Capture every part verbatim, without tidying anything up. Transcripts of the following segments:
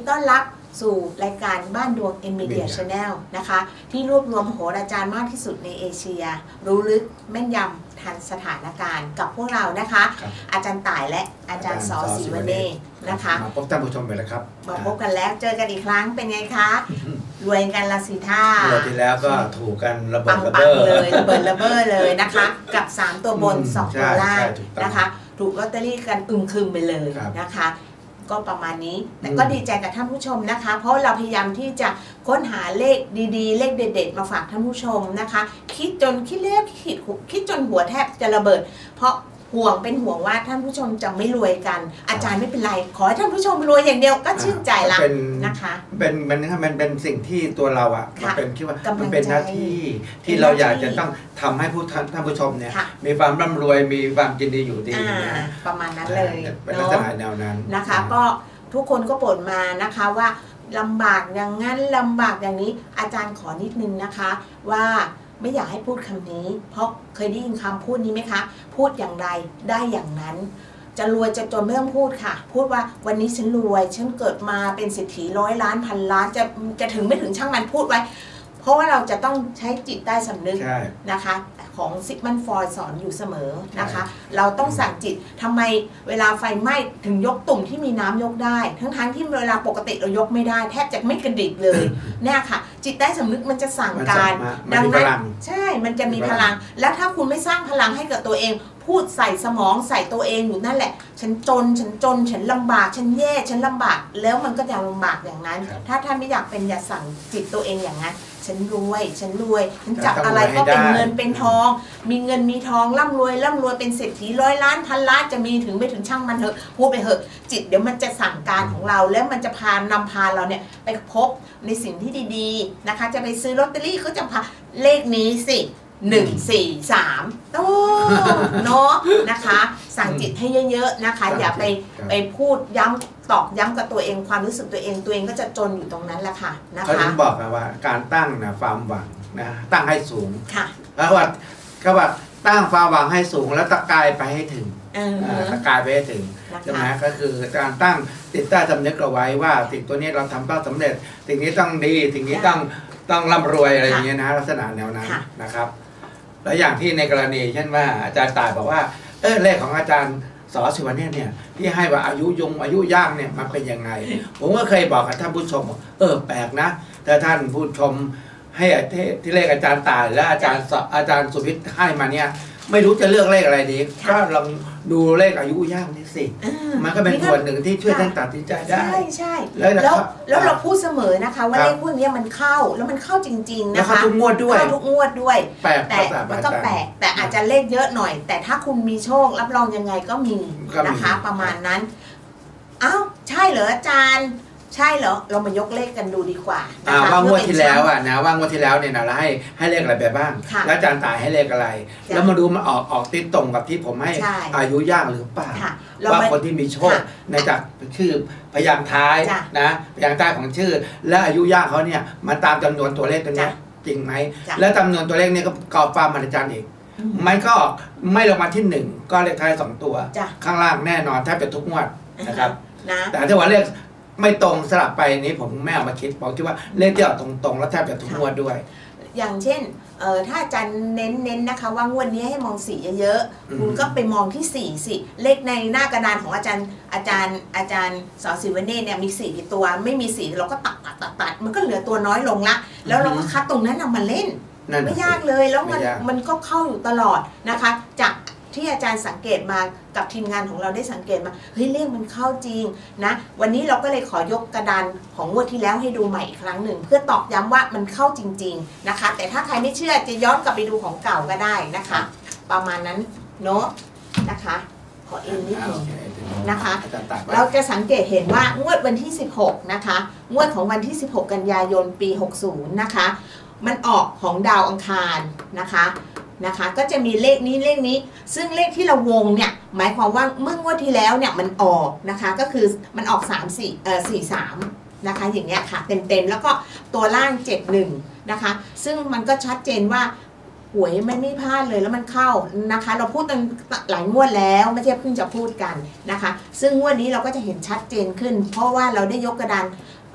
ต้อนรับสู่รายการบ้านดวง Media Channel นะคะที่รวบรวมโหราจารย์มากที่สุดในเอเชียรู้ลึกแม่นยำทันสถานการณ์กับพวกเรานะคะอาจารย์ต่ายและอาจารย์สอศรีวเนศนะคะมาพบท่านผู้ชมไปแล้วครับมาพบกันแล้วเจอกันอีกครั้งเป็นไงคะรวยกันละสิท่าเมื่อที่แล้วก็ถูกกันระเบิดระเบ้อเลยระเบิดระเบ้อเลยนะคะกับสามตัวบนสองตัวล่างนะคะถูกลอตเตอรี่กันอึมครึมไปเลยนะคะก็ประมาณนี้แต่ก็ดีใจกับท่านผู้ชมนะคะเพราะเราพยายามที่จะค้นหาเลขดีๆเลขเด็ดๆมาฝากท่านผู้ชมนะคะคิดจนคิดเลขคิดคิดจนหัวแทบจะระเบิดเพราะห่วงเป็นห่วงว่าท่านผู้ชมจะไม่รวยกันอาจารย์ไม่เป็นไรขอให้ท่านผู้ชมรวยอย่างเดียวก็ชื่นใจละนะคะเป็นมันมันเป็นสิ่งที่ตัวเราอ่ะมันเป็นคิดว่ามันเป็นหน้าที่ที่เราอยากจะต้องทำให้ผู้ท่านผู้ชมเนี่ยมีความร่ำรวยมีความยินดีอยู่ดีประมาณนั้นเลยเป็นลักษณะแนวนั้นนะคะก็ทุกคนก็บ่นมานะคะว่าลำบากอย่างนั้นลำบากอย่างนี้อาจารย์ขอนิดนึงนะคะว่าไม่อยากให้พูดคำนี้เพราะเคยได้ยินคำพูดนี้ไหมคะพูดอย่างไรได้อย่างนั้นจะรวยจะจนไม่ต้องพูดค่ะพูดว่าวันนี้ฉันรวยฉันเกิดมาเป็นเศรษฐีร้อยล้านพันล้านจะจะถึงไม่ถึงช่างมันพูดไว้เพราะว่าเราจะต้องใช้จิตใต้สำนึกนะคะของซิกมันฟอยด์สอนอยู่เสมอนะคะเราต้องสั่งจิตทำไมเวลาไฟไหม้ถึงยกตุ่มที่มีน้ำยกได้ทั้งทั้งที่เวลาปกติเรายกไม่ได้แทบจะไม่กระดิกเลยเนี่ยค่ะจิตใต้สำนึกมันจะสั่งการดังนั้นใช่มันจะมีพลังแล้วถ้าคุณไม่สร้างพลังให้กับตัวเองพูดใส่สมองใส่ตัวเองอยู่นั่นแหละฉันจนฉันจนฉันลำบากฉันแย่ฉันลำบากแล้วมันก็จะลำบากอย่างนั้นถ้าท่านไม่อยากเป็นอย่าสั่งจิตตัวเองอย่างนั้นฉันรวยฉันรวยฉันจับอะไรก็เป็นเงินเป็นทองมีเงินมีทองร่ำรวยร่ำรวยเป็นเศรษฐีร้อยล้านพันล้านจะมีถึงไม่ถึงช่างมันเถอะพูดไปเถอะจิตเดี๋ยวมันจะสั่งการของเราแล้วมันจะพานำพาเราเนี่ยไปพบในสิ่งที่ดีๆนะคะจะไปซื้อลอตเตอรี่ก็จะพาเลขนี้สิหนึ่งสี่สามโอ้เนาะนะคะสั่งจิตให้เยอะๆนะคะอย่าไปไปพูดย้ำตอกย้ำกับตัวเองความรู้สึกตัวเองตัวเองก็จะจนอยู่ตรงนั้นแหละค่ะนะคะเขาถึงบอกนะว่าการตั้งนะความหวังนะตั้งให้สูงค่ะแล้วว่าเขาว่าตั้งความหวังให้สูงแล้วตะกายไปให้ถึงตะกายไปให้ถึงใช่ไหมก็คือการตั้งติดใต้สำนึกเอาไว้ว่าสิ่งตัวนี้เราทำต้องสำเร็จสิ่งนี้ต้องดีสิ่งนี้ต้องต้องร่ำรวยอะไรอย่างเงี้ยนะลักษณะแนวนั้นนะครับแล้วอย่างที่ในกรณีเช่นว่าอาจารย์ต่ายบอกว่าเออเลขของอาจารย์สอศิวเนศเนี่ยที่ให้ว่าอายุยงอายุย่างเนี่ยมันเป็นยังไงผมก็เคยบอกกับท่านผู้ชมเออแปลกนะถ้าท่านผู้ชมให้ที่เลขอาจารย์ต่ายและอาจารย์อาจารย์สุวิทย์ให้มาเนี่ยไม่รู้จะเลือกเลขอะไรดีก็ลองดูเลขอายุย่างนี่สิมันก็เป็นส่วนหนึ่งที่ช่วยท่านตัดสินใจได้ใช่ใช่แล้วแล้วเราพูดเสมอนะคะว่าเลขพวกนี้มันเข้าแล้วมันเข้าจริงๆนะคะเข้าทุกงวดด้วยเข้าทุกงวดด้วยแต่มันก็แปลกแต่อาจจะเลขเยอะหน่อยแต่ถ้าคุณมีโชครับรองยังไงก็มีนะคะประมาณนั้นอ้าวใช่เหรออาจารย์ใช่เหรอเรามายกเลขกันดูดีกว่าว่างวดที่แล้วอ่ะนะว่างวดที่แล้วเนี่ยนะเราให้ให้เลขอะไรไปบ้างแล้วอาจารย์ต่ายให้เลขอะไรแล้วมาดูมาออกออกติดตรงกับที่ผมให้อายุย่างหรือเปล่าว่าคนที่มีโชคในจากชื่อพยางค์ท้ายนะพยางค์ท้ายของชื่อและอายุย่างเขาเนี่ยมาตามจำนวนตัวเลขตัวนี้จริงไหมแล้วจำนวนตัวเลขนี้ก็กอบฟ้ามาอาจารย์อีกมันก็ไม่ลงมาที่หนึ่งก็เลขท้ายสองตัวข้างล่างแน่นอนแทบจะทุกงวดนะครับแต่ถ้าว่าเลขไม่ตรงสลับไปนี้ผมไม่เอามาคิดบอกที่ว่าเลขที่ออกตรงๆแล้วแทบจะทุกงวดด้วยอย่างเช่นเอ่อถ้าอาจารย์เน้นเน้นนะคะว่างวดนี้ให้มองสีเยอะๆคุณก็ไปมองที่สี่สิเลขในหน้ากระดานของอาจารย์อาจารย์อาจารย์สอศิวเนศเนี่ยมีสี่กี่ตัวไม่มีสี่เราก็ตัดตัดตัดตัดมันก็เหลือตัวน้อยลงละแล้วเราก็คัดตรงนั้นนำมาเล่นไม่ยากเลยแล้วมันมันก็เข้าอยู่ตลอดนะคะจากที่อาจารย์สังเกตมากับทีมงานของเราได้สังเกตมาเฮ้ยเลขมันเข้าจริงนะวันนี้เราก็เลยขอยกกระดานของงวดที่แล้วให้ดูใหม่อีกครั้งหนึ่งเพื่อตอกย้ำว่ามันเข้าจริงๆนะคะแต่ถ้าใครไม่เชื่อจะย้อนกลับไปดูของเก่าก็ได้นะคะประมาณนั้นเนาะนะคะขอเอ็นนิดนึงนะคะเราจะสังเกตเห็นว่างวดวันที่สิบหกนะคะงวดของวันที่สิบหกกันยายนปีหกสิบนะคะมันออกของดาวอังคารนะคะนะคะก็จะมีเลขนี้เลขนี้ซึ่งเลขที่เราวงเนี่ยหมายความว่าเมื่องวดที่แล้วเนี่ยมันออกนะคะก็คือมันออกสาม สี่เอ่อสี่ สามนะคะอย่างเงี้ยค่ะเต็มๆแล้วก็ตัวล่างเจ็ด หนึ่งนะคะซึ่งมันก็ชัดเจนว่าหวยมันไม่พลาดเลยแล้วมันเข้านะคะเราพูดตั้งหลายงวดแล้วไม่ใช่เพิ่งจะพูดกันนะคะซึ่งงวดนี้เราก็จะเห็นชัดเจนขึ้นเพราะว่าเราได้ยกกระดาน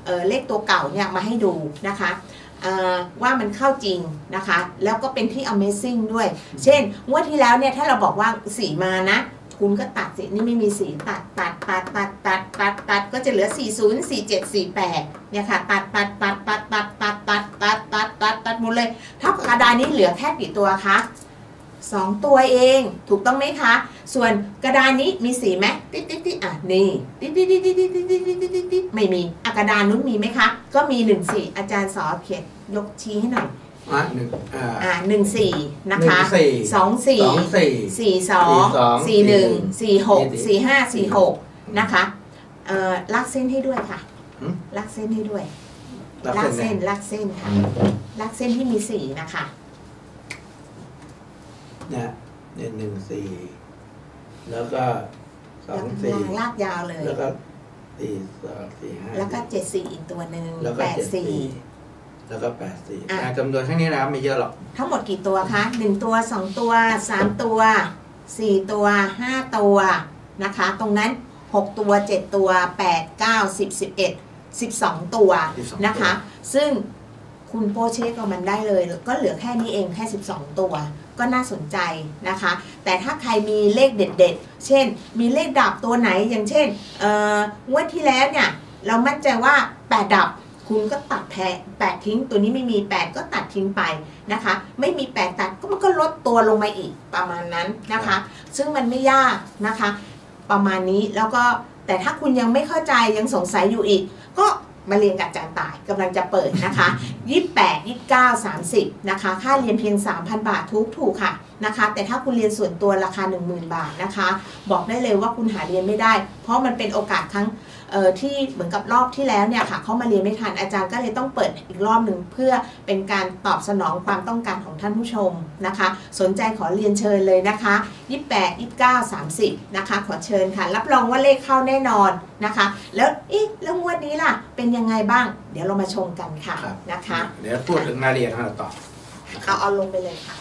เอ่อเลขตัวเก่าเนี่ยมาให้ดูนะคะว่ามันเข้าจริงนะคะแล้วก็เป็นที่ Amazing ด้วยเช่นงวดที่แล้วเนี่ยถ้าเราบอกว่าสีมานะคุณก็ตัดสินี่ไม่มีสีตัดตัดตัดตัดตัดตัดตัดก็จะเหลือสี่สิบ สี่เจ็ด สี่แปดเนี่ยค่ะตัดตัดตัดตัดตัดตัดตัดตัดตัดตัดตัดหมดเลยถ้ากระดานนี้เหลือแค่กี่ตัวคะสองตัวเองถูกต้องไหมคะส่วนกระดานนี้มีสีไหมติ๊ดติ๊ดติ๊ดอ่ะนี่ติ๊ดติ๊ดติ๊ดติ๊ดติ๊ดติ๊ดติ๊ดติ๊ดติ๊ดติ๊ดไม่มีอ่ะกระดานนู้นมีไหมคะก็มีหนึ่งสี่อาจารย์สอเขียนยกชี้ให้หน่อยอ่ะหนึ่งอ่าหนึ่งสี่นะคะสองสี่สี่สองสี่หนึ่งสี่หกสี่ห้าสี่หกนะคะเอ่อลากเส้นให้ด้วยค่ะลากเส้นให้ด้วยลากเส้นลากเส้นค่ะลากเส้นที่มีสีนะคะเนี่ยหนึ่งหนึ่งสี่แล้วก็สองสี่ลากยาวเลยแล้วก็สี่สองสี่ห้าแล้วก็เจ็ดสี่อีกตัวหนึ่งแปดสี่แล้วก็แปดสี่จำนวนแค่นี้นะครับไม่เยอะหรอกทั้งหมดกี่ตัวคะหนึ่งตัวสองตัวสามตัวสี่ตัวห้าตัวนะคะตรงนั้นหกตัวเจ็ดตัวแปด เก้า สิบ สิบเอ็ด สิบสองตัวนะคะซึ่งคุณโปเช่ก็มันได้เลยก็เหลือแค่นี้เองแค่สิบสองตัวก็น่าสนใจนะคะแต่ถ้าใครมีเลขเด็ดๆเช่นมีเลขดับตัวไหนอย่างเช่นเอ่องวดที่แล้วเนี่ยเรามั่นใจว่าแปดดับคุณก็ตัดแพ้แปดทิ้งตัวนี้ไม่มีแปดก็ตัดทิ้งไปนะคะไม่มีแปดตัดก็มันก็ลดตัวลงมาอีกประมาณนั้นนะคะซึ่งมันไม่ยากนะคะประมาณนี้แล้วก็แต่ถ้าคุณยังไม่เข้าใจยังสงสัยอยู่อีกก็มาเรียนกับอาจารย์ต่ายกำลังจะเปิดนะคะยี่สิบแปด ยี่สิบเก้า สามสิบนะคะค่าเรียนเพียง สามพัน บาททุกถูกค่ะนะคะแต่ถ้าคุณเรียนส่วนตัวราคา หนึ่งหมื่น บาทนะคะบอกได้เลยว่าคุณหาเรียนไม่ได้เพราะมันเป็นโอกาสครั้งเอ่อที่เหมือนกับรอบที่แล้วเนี่ยค่ะเขามาเรียนไม่ทันอาจารย์ก็เลยต้องเปิดอีกรอบหนึ่งเพื่อเป็นการตอบสนองความต้องการของท่านผู้ชมนะคะสนใจขอเรียนเชิญเลยนะคะยี่สิบแปด ยี่สิบเก้า สามสิบนะคะขอเชิญค่ะรับรองว่าเลขเข้าแน่นอนนะคะแล้วอีกแล้วงวดนี้ล่ะเป็นยังไงบ้างเดี๋ยวเรามาชมกันค่ะนะคะเดี๋ยวพูดถึงรายละเอียดของเราต่อเอาเอาลงไปเลยค่ะ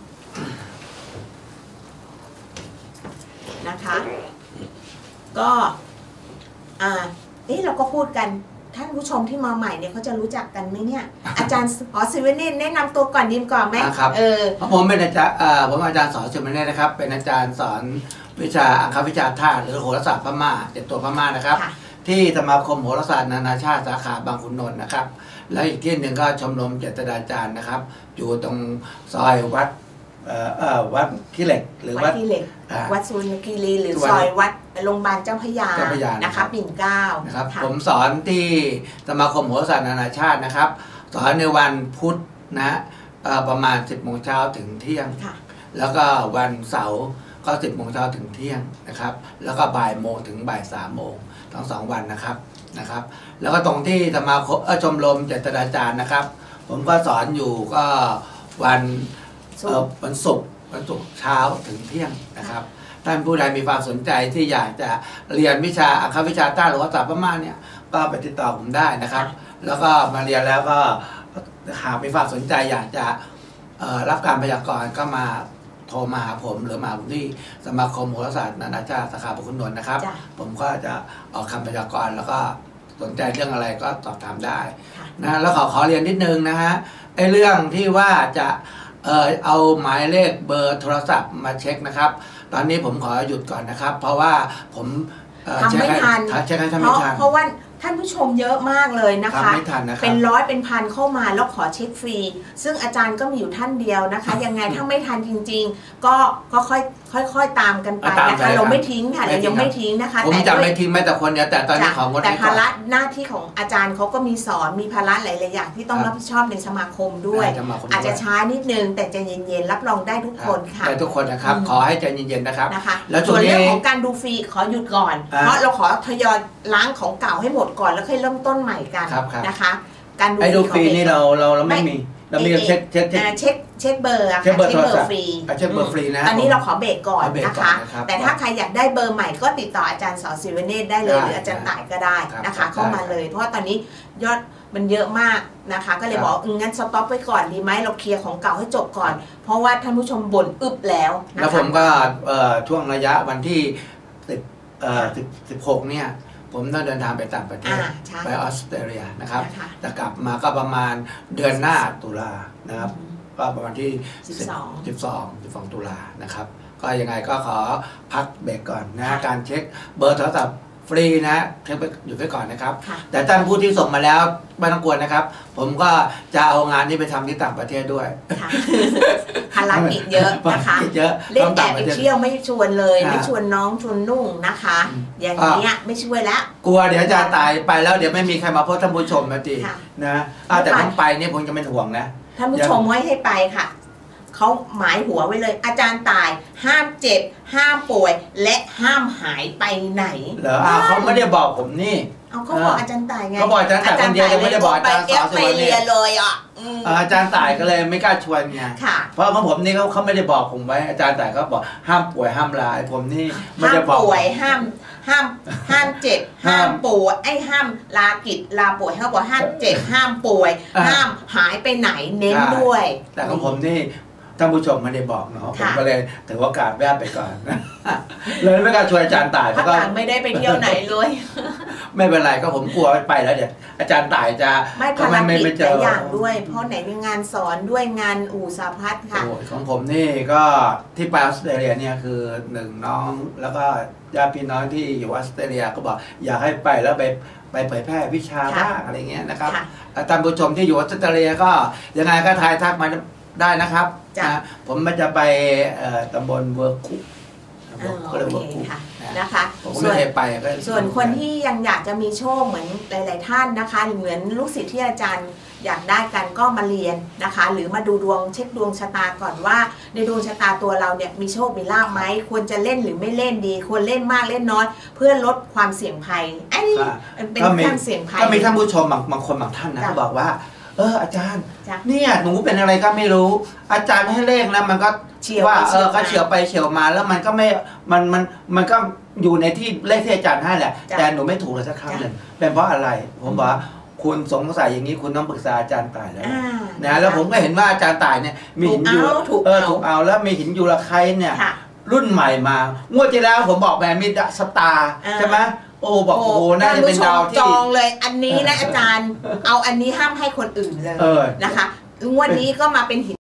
นะคะก็อ่าเอ๊ะเราก็พูดกันท่านผู้ชมที่มาใหม่เนี่ยเขาจะรู้จักกันไหมเนี่ยอาจารย์สอศิวเนตรแนะนำตัวก่อนดีกว่าไหมครับเออผมเป็นอาจารย์ผมอาจารย์สอศิวเนตรนะครับเป็นอาจารย์สอนวิชาอังควิชาธาตุหรือโหราศาสตร์พม่าเจ็ดตัวพม่านะครับที่สมาคมโหราศาสตร์นานาชาติสาขาบางขุนนนท์นะครับแล้วอีกที่หนึ่งก็ชมรมเจตนาจารย์นะครับอยู่ตรงซอยวัดเอ่อเอ่อวัดขี้เหล็กหรือวัดขี้เหล็กวัดสุวรรณคีรีหรือซอยวัดโรงพยาบาลเจ้าพระยานะคะปิ่นเกล้านะครับผมสอนที่สมาคมโหราศาสตร์นานาชาตินะครับสอนในวันพุธนะประมาณสิบโมงเช้าถึงเที่ยงแล้วก็วันเสาร์ก็สิบโมงเช้าถึงเที่ยงนะครับแล้วก็บ่ายโมงถึงบ่ายสามโมงทั้งสองวันนะครับนะครับแล้วก็ตรงที่สมาคมชมรมเจตนาจารย์นะครับผมก็สอนอยู่ก็วันวันศุกร์วันศุกร์เช้าถึงเที่ยงนะครับท่านผู้ใดมีความสนใจที่อยากจะเรียนวิชาอังควิชาใต้หรือว่าศาสตร์พม่าเนี่ยก็ไปติดต่อผมได้นะครับแล้วก็มาเรียนแล้วก็หากมีความสนใจอยากจะรับการพยากรณ์ก็มาโทรมาหาผมหรือมาผมที่สมาคมโหราศาสตร์นานาชาติสาขาบางขุนนนท์นะครับผมก็จะออกคำพยากรณ์แล้วก็สนใจเรื่องอะไรก็สอบถามได้นะแล้วขอขอเรียนนิดนึงนะฮะไอ้เรื่องที่ว่าจะเออเอาหมายเลขเบอร์โทรศัพท์มาเช็คนะครับตอนนี้ผมขอหยุดก่อนนะครับเพราะว่าผมทำไม่ทันเช็คให้ทำไม่ทันเพราะว่าท่านผู้ชมเยอะมากเลยนะคะเป็นร้อยเป็นพันเข้ามาแล้วขอเช็คฟรีซึ่งอาจารย์ก็มีอยู่ท่านเดียวนะคะยังไงถ้าไม่ทันจริงๆก็ก็ค่อยค่อยๆตามกันไปนะคะเราไม่ทิ้งค่ะเรายังไม่ทิ้งนะคะผมจะไม่ทิ้งแม้แต่คนเดียวแต่ตอนนี้ของคนแต่ภาระหน้าที่ของอาจารย์เขาก็มีสอนมีภาระหลายๆอย่างที่ต้องรับผิดชอบในสมาคมด้วยอาจจะช้านิดนึงแต่ใจเย็นๆรับรองได้ทุกคนค่ะได้ทุกคนนะครับขอให้ใจเย็นๆนะครับแล้วส่วนเรื่องของการดูฟรีขอหยุดก่อนเพราะเราขอทยอยล้างของเก่าให้หมดก่อนแล้วค่อยเริ่มต้นใหม่กันนะคะการดูฟรีนี่เราเราเราไม่มีเรามีเช็คเช็คเช็คเช็คเบอร์ค่ะเช็คเบอร์ฟรีเช็คเบอร์ฟรีนะตอนนี้เราขอเบรกก่อนนะคะแต่ถ้าใครอยากได้เบอร์ใหม่ก็ติดต่ออาจารย์สอศิวเนตรได้เลยหรืออาจารย์ต่ายก็ได้นะคะเข้ามาเลยเพราะว่าตอนนี้ยอดมันเยอะมากนะคะก็เลยบอกงั้นสต็อปไว้ก่อนดีไหมเราเคลียร์ของเก่าให้จบก่อนเพราะว่าท่านผู้ชมบ่นอึบแล้วแล้วผมก็ช่วงระยะวันที่สิบสิบสิบหกเนี่ยผผมต้องเดินทางไปต่างประเทศไปออสเตรเลียนะครับแต่กลับมาก็ประมาณเดือนหน้าตุลานะครับก็ประมาณที่สิบสอง สิบสองตุลานะครับก็ยังไงก็ขอพักเบรกก่อนนะการเช็คเบอร์โทรศัพท์ฟรีนะเช็คไปอยู่ไปก่อนนะครับแต่ท่านผู้ที่ส่งมาแล้วไม่ต้องกลัวนะครับผมก็จะเอางานนี้ไปทำที่ต่างประเทศด้วยภารกิจเยอะนะคะเล่นแอบไปเที่ยวไม่ชวนเลยไม่ชวนน้องชวนนุ่งนะคะอย่างนี้ไม่ช่วยแล้วกลัวเดี๋ยวจะตายไปแล้วเดี๋ยวไม่มีใครมาพบท่านผู้ชมนะจีนะแต่ผมไปนี่ผมจะเป็นห่วงนะท่านผู้ชมไม่ให้ไปค่ะเขาหมายหัวไว้เลยอาจารย์ตายห้ามเจ็บห้ามป่วยและห้ามหายไปไหนเหรอเขาไม่ได้บอกผมนี่เอาเขาบอกอาจารย์ตายไงเขาบอกอาจารย์ตายคนเดียวไม่ได้บอกอาจารย์สาวไปเรียนเลยอ่ะอาจารย์ตายก็เลยไม่กล้าชวนไงเพราะของผมนี่เขาเขาไม่ได้บอกผมไว้อาจารย์ตายเขาบอกห้ามป่วยห้ามลาผมนี่ไม่ได้บอกห้ามป่วยห้ามห้ามห้ามเจ็บห้ามป่วยไอ้ห้ามลากิจลาป่วยเขาบอกห้ามเจ็บห้ามป่วยห้ามหายไปไหนเน้นด้วยแต่ของผมนี่ท่านผู้ชมไม่ได้บอกเนาะผมก็เลยถือโอกาสแวะไปก่อนเลยไม่กล้าชวนอาจารย์ต่ายก็ไม่ได้ไปเที่ยวไหนเลยไม่เป็นไรก็ผมกลัวไปแล้วเดี๋ยวอาจารย์ต่ายจะไม่ภารกิจหลายอย่างด้วยเพราะไหนมีงานสอนด้วยงานอู่สาพัฒน์ค่ะของผมนี่ก็ที่ไปออสเตรเลียเนี่ยคือหนึ่งน้องแล้วก็ญาติพี่น้องที่อยู่ออสเตรเลียก็บอกอยากให้ไปแล้วไปไปเผยแพร่วิชาบ้างอะไรเงี้ยนะครับท่านผู้ชมที่อยู่ออสเตรเลียก็ยังไงก็ทายทักมาได้นะครับผมมันจะไปตำบลเวิร์คุก็เลยเวิร์คุนะคะส่วนส่วนคนที่ยังอยากจะมีโชคเหมือนหลายๆท่านนะคะเหมือนลูกศิษย์ที่อาจารย์อยากได้กันก็มาเรียนนะคะหรือมาดูดวงเช็คดวงชะตาก่อนว่าในดวงชะตาตัวเราเนี่ยมีโชคมีลาภไหมควรจะเล่นหรือไม่เล่นดีควรเล่นมากเล่นน้อยเพื่อลดความเสี่ยงภัยไอ้เป็นความเสี่ยงภัยก็มีท่านผู้ชมบางคนบางท่านนะเขาบอกว่าเอออาจารย์เนี่ยหนูเป็นอะไรก็ไม่รู้อาจารย์ให้เลขแล้วมันก็ว่าเออก็เฉียวไปเฉียวมาแล้วมันก็ไม่มันมันมันก็อยู่ในที่เลขที่อาจารย์ให้แหละแต่หนูไม่ถูกเลยสักครั้งหนึ่งเป็นเพราะอะไรผมบอกคุณสงสัยอย่างนี้คุณต้องปรึกษาอาจารย์ต่ายแล้วนะแล้วผมก็เห็นว่าอาจารย์ต่ายเนี่ยมีหินยูเออถูกเอาแล้วมีหินยูราไคเนี่ยรุ่นใหม่มางวดที่แล้วผมบอกแบบมีสตาร์ใช่ไหมโอ้บอกโอ้น่าจะเป็นดาวที่จองเลยอันนี้นะอาจารย์เอาอันนี้ห้ามให้คนอื่นเลยนะคะงวดนี้ก็มาเป็นหิน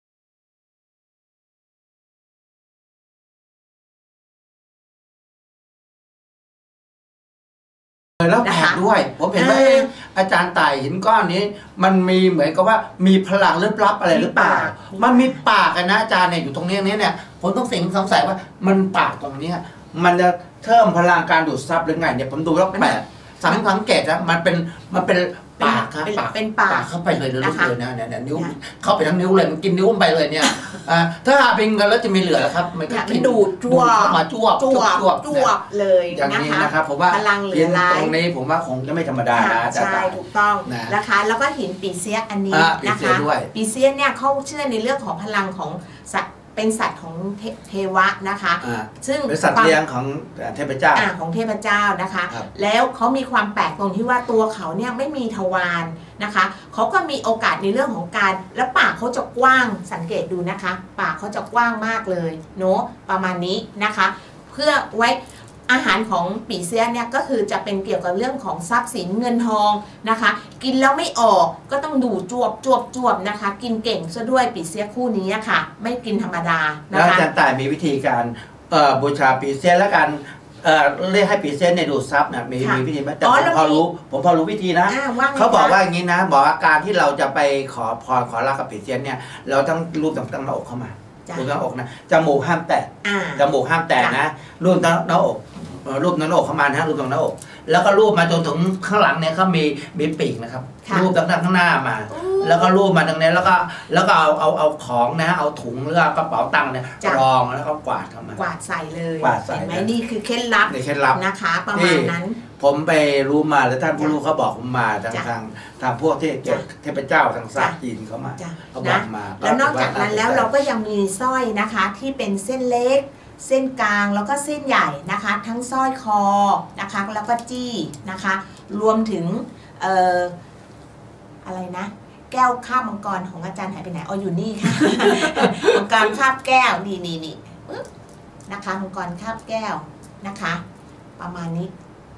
แล้วแปลกด้วยผมเห็นว่าอาจารย์ต่ายหินก้อนนี้มันมีเหมือนกับว่ามีพลังลึกลับอะไรหรือเปล่ามันมีปากกันนะอาจารย์เนี่ยอยู่ตรงนี้เนี่ยผมต้องสิงสงสัยว่ามันปากตรงนี้มันจะเพิ่มพลังการดูดซับหรือไงเนี่ยผมดูแล้วแปลกสังสังเกตนะมันเป็นมันเป็นปากครับปากเป็นปากเข้าไปเลยเลยเลยนะเนี่ยนิ้วเข้าไปทั้งนิ้วเลยมันกินนิ้วไปเลยเนี่ยถ้าหาพิงกันแล้วจะมีเหลือครับมันก็กินดูดจ้วบมาจ้วบจ้วบจ้วบเลยอย่างนี้นะครับผมว่าหินตรงนี้ผมว่าคงจะไม่ธรรมดานะใช่ถูกต้องนะคะแล้วก็หินปีเซียอันนี้นะคะปีเซียเนี่ยเขาเชื่อในเรื่องของพลังของสัตว์เป็นสัตว์ของเทวะนะคะซึ่งเป็นสัตว์เลี้ยงของเทพเจ้าของเทพเจ้านะคะแล้วเขามีความแปลกตรงที่ว่าตัวเขาเนี่ยไม่มีทวารนะคะเขาก็มีโอกาสในเรื่องของการและปากเขาจะกว้างสังเกตดูนะคะปากเขาจะกว้างมากเลยเนาะประมาณนี้นะคะเพื่อไว้อาหารของปีเซียเนี่ยก็คือจะเป็นเกี่ยวกับเรื่องของทรัพย์สินเงินทองนะคะกินแล้วไม่ออกก็ต้องดูจวบจวบจวบนะคะกินเก่งซะด้วยปีเซียคู่นี้ค่ะไม่กินธรรมดานะคะแล้วอาจารย์ต่ายมีวิธีการบูชาปีเซียและการเรียกให้ปีเซียในดูดซับนะมีมีวิธีไหมแต่ผมพอรู้ผมพอรู้วิธีนะเขาบอกว่าอย่างนี้นะบอกว่าการที่เราจะไปขอพรขอรักกับปีเซียเนี่ยเราต้องรูปตั้งตั้งหน้าอกเข้ามารูปหน้าอกนะจมูกห้ามแตะจมูกห้ามแตะนะรูปหน้าอกรูปหน้าอกเข้ามานะรูปตรงหน้าอกแล้วก็รูปมาจนถึงข้างหลังเนี่ยเขามีมีปีกนะครับรูปตั้งข้างหน้ามาแล้วก็รูปมาตรงนี้แล้วก็แล้วก็เอาเอาเอาของนะเอาถุงหรือกระเป๋าตังค์เนี่ยรองแล้วก็กวาดเข้ามากวาดใส่เลยกวาดใส่ไหมนี่คือเคล็ดลับเคล็ดลับนะคะประมาณนั้นผมไปรู้มาแล้วท่านผู้รู้เขาบอกผมมาทางทางทางพวกที่เกี่ยวเทพเจ้าทางศาสตร์จีนเขามาเขาบอกมาแล้วนอกจากนั้นแล้วเราก็ยังมีสร้อยนะคะที่เป็นเส้นเล็กเส้นกลางแล้วก็เส้นใหญ่นะคะทั้งสร้อยคอนะคะแล้วก็จี้นะคะรวมถึงเอ่ออะไรนะแก้วคาบมังกรของอาจารย์หายไปไหนอ๋ออยู่นี่ค่ะมังกรคาบแก้วนี่นี่นี่นะคะมังกรคาบแก้วนะคะประมาณนี้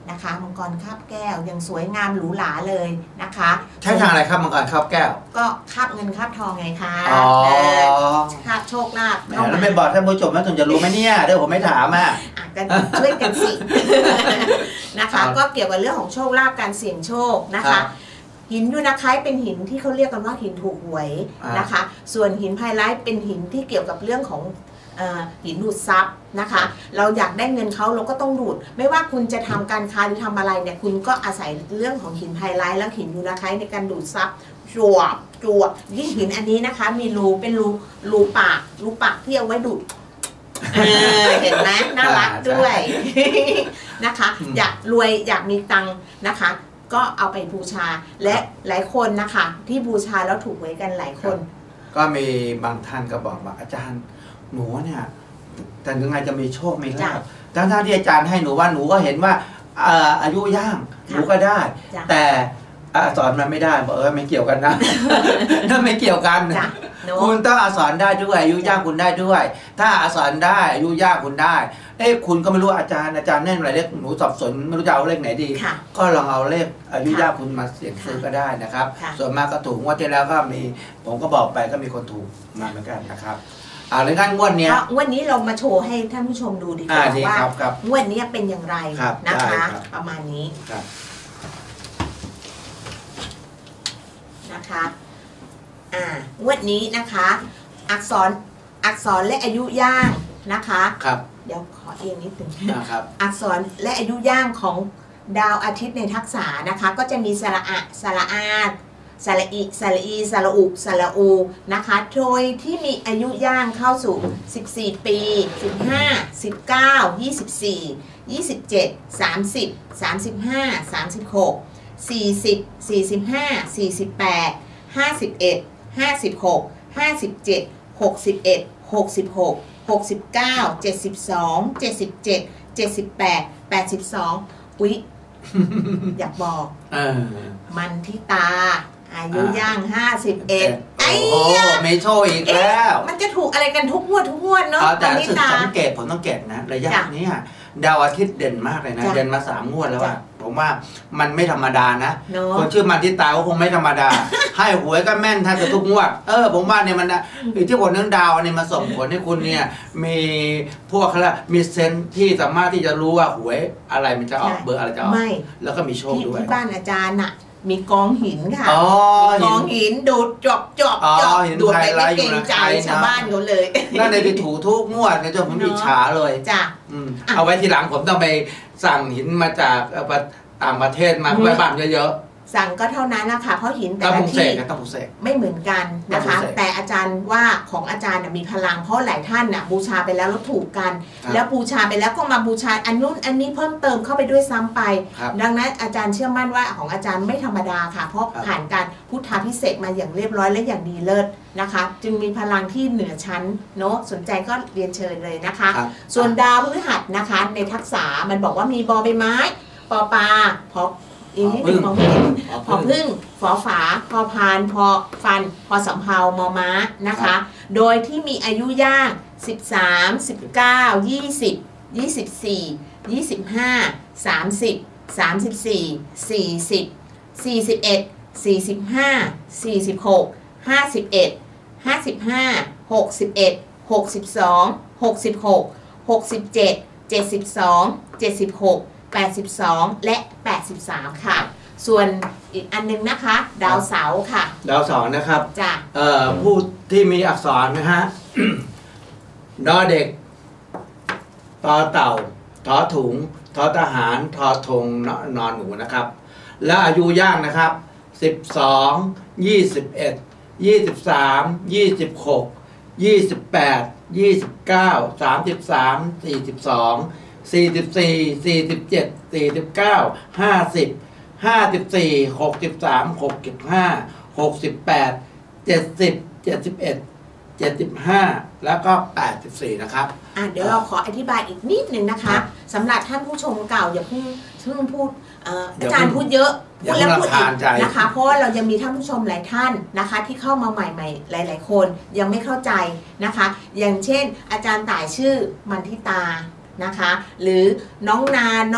นะคะมังกรคาบแก้วยังสวยงามหรูหราเลยนะคะใช้ทางอะไรครับมังกรคาบแก้วก็คาบเงินคาบทองไงคะอ๋อคาบโชคลาภแล้วไม่บอกท่านผู้ชมนะถึงจะรู้ไหมเนี่ยเดี๋ยวผมไม่ถามอ่ะกันช่วยกันสินะคะก็เกี่ยวกับเรื่องของโชคลาภการเสี่ยงโชคนะคะหินยูนาไคต์เป็นหินที่เขาเรียกกันว่าหินถูกหวยนะคะส่วนหินไพไลท์เป็นหินที่เกี่ยวกับเรื่องของหินดูดซับนะคะเราอยากได้เงินเขาเราก็ต้องดูดไม่ว่าคุณจะทำการค้าหรือทำอะไรเนี่ยคุณก็อาศัยเรื่องของหินไพไลท์แล้วหินยูนาไคต์ในการดูดซับจวบจวบยิ่งหินอันนี้นะคะมีรูเป็นรูรูปากรูปากที่เอาไว้ดูดเห็นไหมน่ารักด้วยนะคะอยากรวยอยากมีตังค์นะคะก็เอาไปบูชาและหลายคนนะคะที่บูชาแล้วถูกหวยกันหลายคนก็มีบางท่านก็บอกว่าอาจารย์หนูเนี่ยแต่ยังไงจะมีโชคมีลาภทั้งที่อาจารย์ให้หนูว่าหนูก็เห็นว่าอายุย่างหนูก็ได้แต่อักษรมันไม่ได้บอกเออไม่เกี่ยวกันนะนั่นไม่เกี่ยวกันคุณต้องอักษรได้ด้วยอายุย่างคุณได้ด้วยถ้าอักษรได้อายุย่างคุณได้เอ้คุณก็ไม่รู้อาจารย์อาจารย์แน่นอะไรเลขหนูสับสนไม่รู้จะเอาเลขไหนดีก็ลองเอาเลขอายุย่างคุณมาเสี่ยงซื้อก็ได้นะครับส่วนมากก็ถูกงวดที่แล้วก็มีผมก็บอกไปก็มีคนถูกมาเหมือนกันนะครับอ่าเลยงั้นงวดเนี้ยงวดนี้เรามาโชว์ให้ท่านผู้ชมดูดีกว่าว่างวดนี้เป็นอย่างไรนะคะประมาณนี้นะคะอ่างวดนี้นะคะอักษรอักษรและอายุย่างนะคะครับเดี๋ยวขอเอียงนิดนึงนะครับอักษรและอายุย่างของดาวอาทิตย์ในทักษะนะคะก็จะมีสระอะสระอาสระอิสระอีสระอุสระอูนะคะโดยที่มีอายุย่างเข้าสู่สิบสี่ปีสิบห้า สิบเก้า ยี่สิบสี่ ยี่สิบเจ็ด สามสิบ สามสิบห้า สามสิบหก สี่สิบ สี่สิบห้า สี่สิบแปด ห้าสิบเอ็ด ห้าสิบหก ห้าสิบเจ็ด หกสิบเอ็ด หกสิบหก หกสิบเก้า เจ็ดสิบสอง เจ็ดสิบเจ็ด เจ็ดสิบแปด แปดสิบสองอุ๊ยอยากบอกมันทิตาอายุย่างห้าสิบเอ็ดไอ้ไม่โชว์อีกแล้วมันจะถูกอะไรกันทุกงวดทุกงวดเนาะแต่สึกสังเกตผมต้องเก็บนะระยะนี้ดาวอาทิตย์เด่นมากเลยนะเด่นมาสามงวดแล้วอะผมว่ามันไม่ธรรมดานะคนชื่อมันทิตาก็คงไม่ธรรมดาให้หวยก็แม่นแทบจะทุกงวดเออผมว่าเนี่ยมันอิทธิพลเรื่องดาวเนี่ยมาส่งผลให้คุณเนี่ยมีพวกเขาเรียกมีเซนที่สามารถที่จะรู้ว่าหวยอะไรมันจะออกเบอร์อะไรจะออกแล้วก็มีโชคด้วยที่บ้านอาจารย์น่ะมีกองหินค่ะมีกองหินดูดจอบจอบจอบดูดไปไม่เกรงใจชาวบ้านเขาเลยนั่นในที่ถูทุกงวดเนี่ยจนผมอิจฉาเลยจ้ะเอาไว้ทีหลังผมต้องไปสั่งหินมาจากต่างประเทศมาไว้บ้านเยอะสั่งก็เท่านั้นนะคะเพราะหินแต่ละที่ไม่เหมือนกันนะคะแต่อาจารย์ว่าของอาจารย์มีพลังเพราะหลายท่านน่ะบูชาไปแล้วแล้วถูกกันแล้วบูชาไปแล้วก็มาบูชาอันนู้นอันนี้เพิ่มเติมเข้าไปด้วยซ้ำไปดังนั้นอาจารย์เชื่อมั่นว่าของอาจารย์ไม่ธรรมดาค่ะเพราะผ่านการพุทธาภิเษกมาอย่างเรียบร้อยและอย่างดีเลิศนะคะจึงมีพลังที่เหนือชั้นเนาะสนใจก็เรียนเชิญเลยนะคะส่วนดาวพฤหัสนะคะในทักษะมันบอกว่ามีบอใบไม้ปอปลาพออีกนิดหนึ่งมองไม่เห็นพอพึ่งฝอฝาพอพานพอฟันพอสำเภามอม้านะคะโดยที่มีอายุย่างสิบสาม สิบเก้า ยี่สิบ ยี่สิบสี่ ยี่สิบห้า สามสิบ สามสิบสี่ สี่สิบ สี่สิบเอ็ด สี่สิบห้า สี่สิบหก ห้าสิบเอ็ด ห้าสิบห้า หกสิบเอ็ด หกสิบสอง หกสิบหก หกสิบเจ็ด เจ็ดสิบสอง เจ็ดสิบหกแปดสิบสองและแปดสิบสามค่ะส่วนอีกอันนึงนะคะดาวเสาร์ค่ะดาวเสาร์นะครับจ้ะเอ่อผู้ที่มีอักษรนะฮะ ดอเด็กตอเต่าทอถุงทอทหารทอธงนอนหนูนะครับและอายุย่างนะครับสิบสอง ยี่สิบเอ็ด ยี่สิบสาม ยี่สิบหก ยี่สิบแปด ยี่สิบเก้า สามสิบสาม สี่สิบสองสี่สิบสี่ สี่สิบเจ็ด สี่สิบเก้า ห้าสิบ ห้าสิบสี่ หกสิบสาม หกสิบห้า หกสิบแปด เจ็ดสิบ เจ็ดสิบเอ็ด เจ็ดสิบห้าแล้วก็แปดสิบสี่นะครับอ่ะเดี๋ยวเราขออธิบายอีกนิดนึงนะคะสำหรับท่านผู้ชมเก่าอย่าเพิ่งเพิ่งพูดอาจารย์พูดเยอะพูดแล้วพูดอีกนะคะเพราะว่าเรายังมีท่านผู้ชมหลายท่านนะคะที่เข้ามาใหม่ๆหลายๆคนยังไม่เข้าใจนะคะอย่างเช่นอาจารย์ต่ายชื่อมันทิตานะคะหรือน้องนาน้อง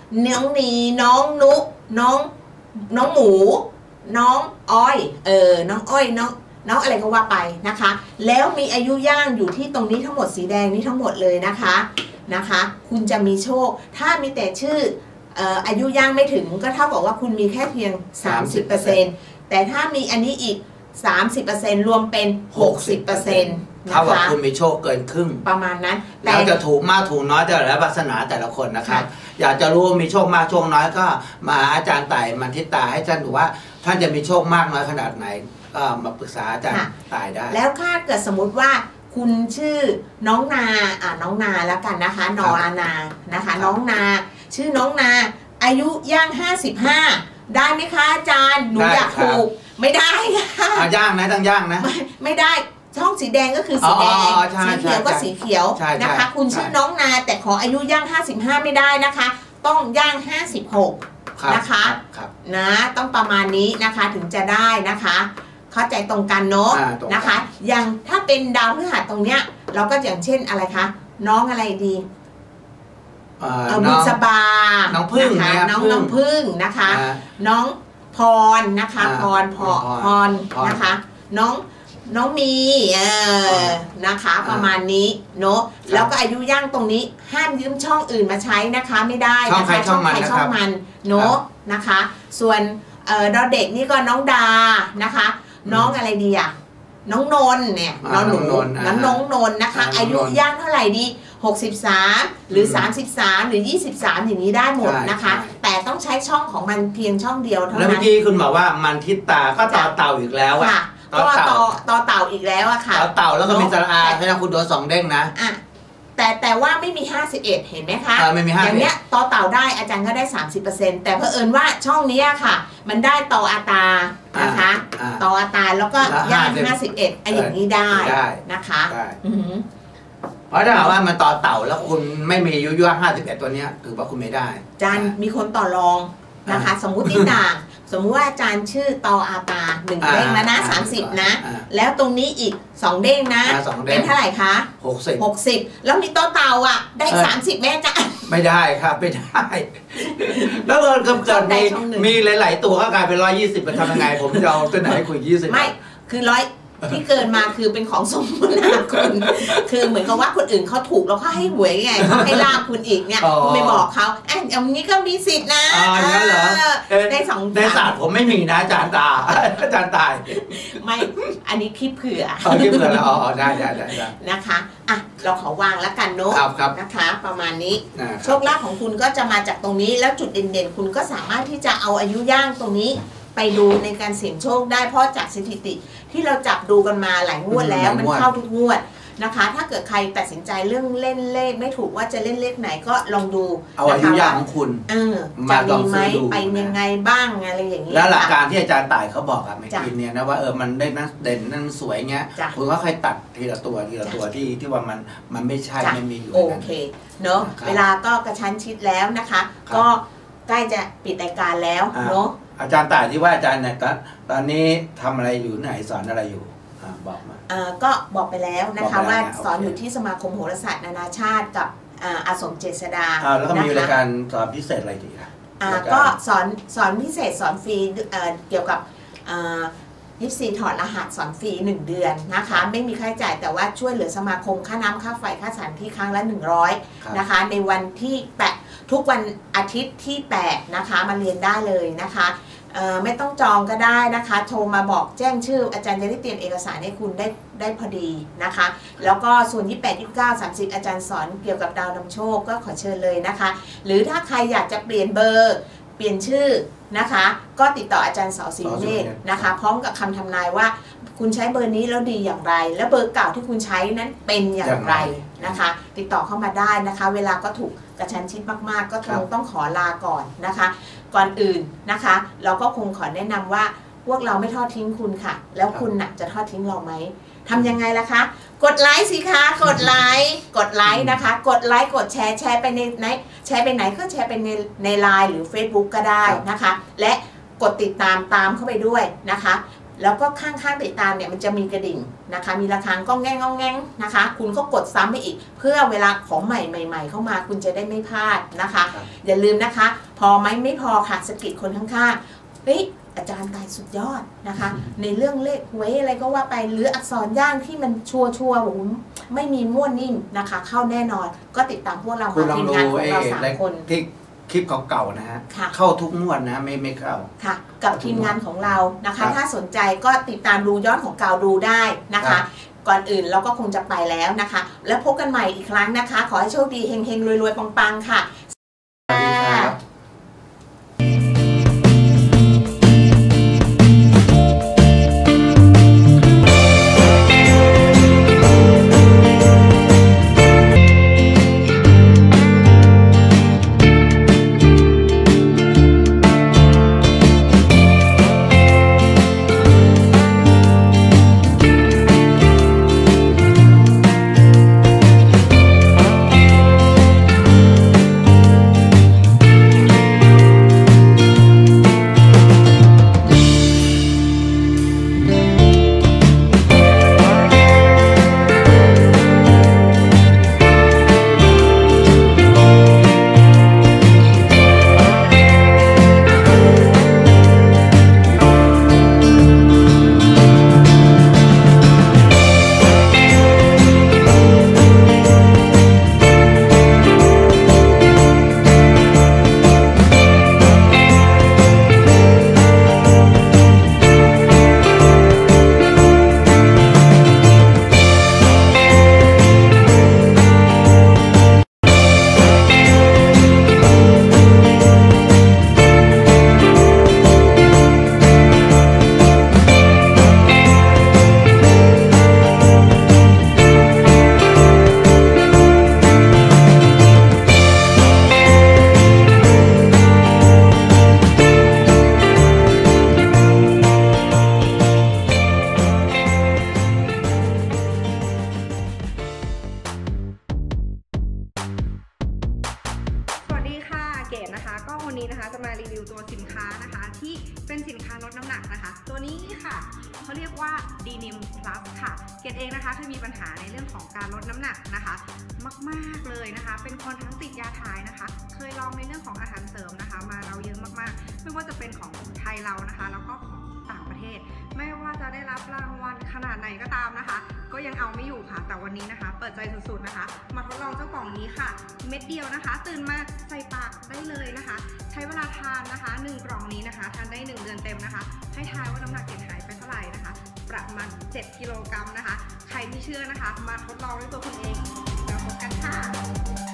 น้องนีน้องนุน้องน้องหมูน้องอ้อยเออน้องอ้อยน้องน้องอะไรก็ว่าไปนะคะแล้วมีอายุย่างอยู่ที่ตรงนี้ทั้งหมดสีแดงนี้ทั้งหมดเลยนะคะนะคะคุณจะมีโชคถ้ามีแต่ชื่ออายุย่างไม่ถึงก็เท่ากับว่าคุณมีแค่เพียง สามสิบเปอร์เซ็นต์ แต่ถ้ามีอันนี้อีก สามสิบเปอร์เซ็นต์ รวมเป็น หกสิบเปอร์เซ็นต์เท่ากับคุณมีโชคเกินครึ่งประมาณนั้นแต่จะถูกมากถูกน้อยแต่ละวาสนาแต่ละคนนะครับอยากจะรู้ว่ามีโชคมากโชคน้อยก็มาอาจารย์ต่ายมันทิตาให้ท่านดูว่าท่านจะมีโชคมากน้อยขนาดไหนก็มาปรึกษาอาจารย์ต่ายได้แล้วถ้าเกิดสมมุติว่าคุณชื่อน้องนาอ่าน้องนาแล้วกันนะคะนออานานะคะน้องนาชื่อน้องนาอายุย่างห้าสิบห้าได้ไหมคะอาจารย์หนูอยากถูกไม่ได้ค่ะย่างนะต้องย่างนะไม่ไม่ได้ช่องสีแดงก็คือสีแดงสีเขียวก็สีเขียวนะคะคุณชื่อน้องนาแต่ขออายุย่างห้าสิบห้าไม่ได้นะคะต้องย่างห้าสิบหกนะคะนะต้องประมาณนี้นะคะถึงจะได้นะคะเข้าใจตรงกันเนาะนะคะอย่างถ้าเป็นดาวพฤหัสตรงเนี้ยเราก็อย่างเช่นอะไรคะน้องอะไรดีบุษบาน้องพึ่งนะคะน้องน้องพึ่งนะคะน้องพรนะคะพรพรพรนะคะน้องน้องมีเออนะคะประมาณนี้เนาะแล้วก็อายุย่างตรงนี้ห้ามยืมช่องอื่นมาใช้นะคะไม่ได้นะคะช่องใครช่องมันเนาะนะคะส่วนเออเราเด็กนี่ก็น้องดานะคะน้องอะไรดีอะน้องนนเนี่ยน้องหนูน้องน้องนนนะคะอายุย่างเท่าไหร่ดีหกสิบสามหรือสามสิบสามหรือยี่สิบสามอย่างนี้ได้หมดนะคะแต่ต้องใช้ช่องของมันเพียงช่องเดียวเท่านั้นแล้วเมื่อกี้คุณบอกว่ามันทิศตาก็ต่อเต่าอีกแล้วอ่ะต่อต่อต่อเต่าอีกแล้วอะค่ะต่อเต่าแล้วก็มีสระอาให้คุณโดนสองเด้งนะอ่ะแต่แต่ว่าไม่มีห้าสิบเอ็ดเห็นไหมคะไม่มีห้าอย่างเนี้ยต่อเต่าได้อาจารย์ก็ได้ สามสิบเปอร์เซ็นต์ แต่เผอิญว่าช่องนี้ค่ะมันได้ต่ออาตานะคะต่ออาตาแล้วก็ย่างห้าสิบเอ็ดไอ้อย่างนี้ได้นะคะเพราะถ้าหากว่ามันต่อเต่าแล้วคุณไม่มีอายุย่างห้าสิบเอ็ดตัวเนี้ยถือว่าคุณไม่ได้อาจารย์มีคนต่อรองนะคะสมมุติต่างสมมุติว่าอาจารย์ชื่อตออาตาหนึ่งเด้งแล้วนะสามสิบนะแล้วตรงนี้อีกสองเด้งนะเป็นเท่าไหร่คะหกสิบหกสิบแล้วมีต่อเต่าอ่ะได้สามสิบแม่จ้ะไม่ได้ครับไม่ได้แล้วเกิดเกิดมีมีหลายๆตัวก็กลายเป็นร้อยยี่สิบเป็นทำยังไงผมจะเอาตัวไหนให้คุยยี่สิบไม่คือร้อยที่เกินมาคือเป็นของสมมุตินะคุณคือเหมือนกับว่าคนอื่นเขาถูกแล้วเขาให้หวยไงเขาให้ลาบคุณอีกเนี่ยคุณไม่บอกเขาไอ้อย่างนี้ก็มีสิทธินะอ๋องั้นเหรอได้สองในศาสตร์ผมไม่มีนะอาจารย์ตาอาจารย์ตายไม่อันนี้คิดเผื่อคิดเผื่อแล้วอ๋อได้ได้ได้นะคะอ่ะเราขอวางแล้วกันเนาะนะคะประมาณนี้โชคลาภของคุณก็จะมาจากตรงนี้แล้วจุดเด่นๆคุณก็สามารถที่จะเอาอายุย่างตรงนี้ไปดูในการเสี่ยงโชคได้เพราะจากสถิติที่เราจับดูกันมาหลายงวดแล้วมันเข้าทุกงวดนะคะถ้าเกิดใครตัดสินใจเรื่องเล่นเลขไม่ถูกว่าจะเล่นเลขไหนก็ลองดูเอาอายุย่างของคุณเออจะมีไหมไปยังไงบ้างอะไรอย่างนี้แล้วหลักการที่อาจารย์ต่ายเขาบอกอะเมื่อกี้เนี่ยนะว่าเออมันได้นะเด่นนั่นสวยเงี้ยคุณก็ค่อยตัดทีละตัวทีละตัวที่ที่ว่ามันมันไม่ใช่ไม่มีอยู่โอเคเนาะเวลาก็กระชั้นชิดแล้วนะคะก็ใกล้จะปิดรายการแล้วเนาะอาจารย์ต่ายที่ว่าอาจารย์เนี่ยตอนนี้ทำอะไรอยู่ไหนสอนอะไรอยู่บอกมาก็บอกไปแล้วนะคะว่าสอนอยู่ที่สมาคมโหราศาสตร์นานาชาติกับอาสมเจษฎาแล้วก็มีรายการสอนพิเศษอะไรดีคะก็สอนสอนพิเศษสอนฟรีเกี่ยวกับยิปซีถอดรหัสสอนฟรีหนึ่งเดือนนะคะไม่มีค่าใช้จ่ายแต่ว่าช่วยเหลือสมาคมค่าน้ำค่าไฟค่าสถานที่ครั้งละหนึ่งร้อยนะคะในวันที่แปดทุกวันอาทิตย์ที่แปดนะคะมาเรียนได้เลยนะคะไม่ต้องจองก็ได้นะคะโทรมาบอกแจ้งชื่ออาจารย์จะได้เตรียมเอกสารให้คุณได้ได้พอดีนะคะแล้วก็ส่วนยี่สิบแปด ยี่สิบเก้า สามสิบอาจารย์สอนเกี่ยวกับดาวนำโชคก็ขอเชิญเลยนะคะหรือถ้าใครอยากจะเปลี่ยนเบอร์เปลี่ยนชื่อนะคะก็ติดต่ออาจารย์สอศิวเนตรนะคะพร้อมกับคำทำนายว่าคุณใช้เบอร์นี้แล้วดีอย่างไรและเบอร์เก่าที่คุณใช้นั้นเป็นอย่างไรนะคะติดต่อเข้ามาได้นะคะเวลาก็ถูกกระชั้นชิดมากๆก็คงต้องขอลาก่อนนะคะก่อนอื่นนะคะเราก็คงขอแนะนำว่าพวกเราไม่ทอดทิ้งคุณค่ะแล้วคุณน่ะจะทอดทิ้งเราไหมทำยังไงล่ะคะกดไลค์สิคะกดไลค์กดไลค์นะคะกดไลค์กดแชร์แชร์ไปในไหนแชร์ไปไหนก็แชร์ไปในในไลน์หรือ Facebook ก็ได้นะคะและกดติดตามตามเข้าไปด้วยนะคะแล้วก็ข้างๆติดตามเนี่ยมันจะมีกระดิ่งนะคะมีระฆังก้องแง่งก้องแง่งนะคะคุณก็กดซ้ำไปอีกเพื่อเวลาของใหม่ใหม่ๆเข้ามาคุณจะได้ไม่พลาดนะคะอย่าลืมนะคะพอไหมไม่พอค่ะสกิดคนข้างๆเฮ้ยอาจารย์กายสุดยอดนะคะในเรื่องเลขหวยอะไรก็ว่าไปหรืออักษรย่างที่มันชัวชัวผมไม่มีม้วนนิ่มนะคะเข้าแน่นอนก็ติดตามพวกเรามาทีมงานของเราสามคนที่คลิปเก่าๆนะฮะเข้าทุกงวดนะไม่ไม่เข้าค่ะกับทีมงานของเรานะคะถ้าสนใจก็ติดตามดูย้อนของเก่าดูได้นะคะก่อนอื่นเราก็คงจะไปแล้วนะคะแล้วพบกันใหม่อีกครั้งนะคะขอให้โชคดีเฮงๆรวยๆปังๆค่ะสวัสดีครับก็วันนี้นะคะจะมารีวิวตัวสินค้านะคะที่เป็นสินค้าลดน้ำหนักนะคะตัวนี้ค่ะเขาเรียกว่า ดี นิม พลัส ค่ะเกดเองนะคะเคยมีปัญหาในเรื่องของการลดน้ำหนักนะคะมากๆเลยนะคะเป็นคนทั้งติดยาถ่ายนะคะเคยลองในเรื่องของอาหารเสริมนะคะมาเราเยอะมากๆไม่ว่าจะเป็นของไทยเรานะคะแล้วก็ของต่างประเทศไม่ว่าจะได้รับรางวัลขนาดไหนก็ตามนะคะก็ยังเอาไม่อยู่ค่ะแต่วันนี้นะคะเปิดใจสุดๆนะคะมาทดลองเจ้ากล่องนี้ค่ะเม็ดเดียวนะคะตื่นมาใส่ปากได้เลยนะคะใช้เวลาทานนะคะหนึ่งกล่องนี้นะคะทานได้หนึ่งเดือนเต็มนะคะให้ทายว่าน้ำหนักเกดหายไปเท่าไหร่นะคะประมาณเจ็ดกิโลกรัมนะคะใครที่เชื่อนะคะมาทดลองด้วยตัวคุณเองแล้วพบกันค่ะ